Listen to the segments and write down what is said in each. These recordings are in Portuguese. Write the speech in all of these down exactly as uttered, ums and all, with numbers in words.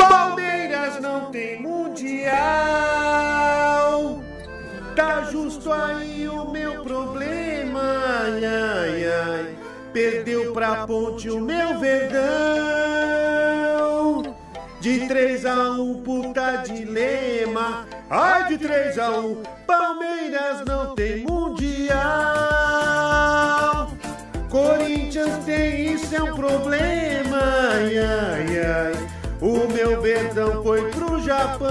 Palmeiras não tem mundial. Tá justo aí o meu problema, ai, ai, ai. Perdeu pra Ponte o meu Verdão. De três a um, puta dilema. Ai, de três a um, Palmeiras não tem mundial. Corinthians tem, isso é um problema, ai, ai, ai. O meu Verdão foi pro Japão.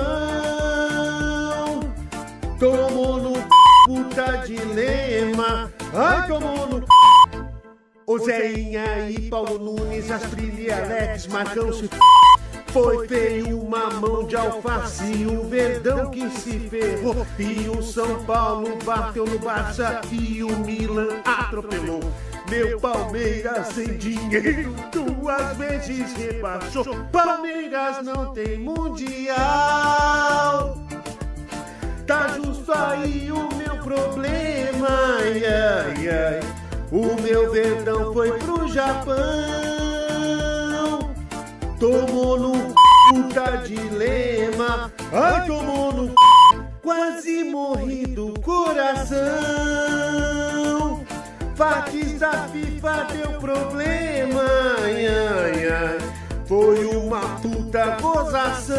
Tomou no c... puta dilema. Ai, tomou no c... O Zéinha e Paulo Nunes, Astrilli e Alex, Marcão se f... Foi feio uma mão de alface, o Verdão que se ferrou. E o São Paulo bateu no Barça e o Milan atropelou. Meu Palmeiras sem dinheiro duas vezes rebaixou. Palmeiras não tem mundial. Tá justo aí o meu problema, ai, ai, ai. O meu Verdão foi pro Japão. Tomou no c... puta dilema. Ai, tomou no c... quase morri do coração. Faques da FIFA deu problema, ai, ai, ai. Foi uma puta gozação.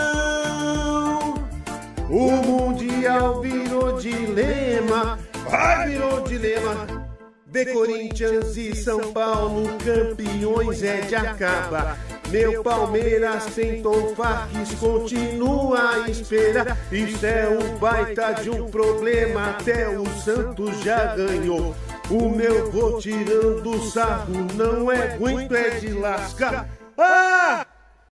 O Mundial virou dilema. Ai, virou dilema. Ver Corinthians e São Paulo campeões é de acabar. Meu Palmeiras sem Tom Faques continua a esperar. Isso é um baita de um problema, até o Santos já ganhou. O meu vou tirando sarro, não é muito, é de lascar. Ah!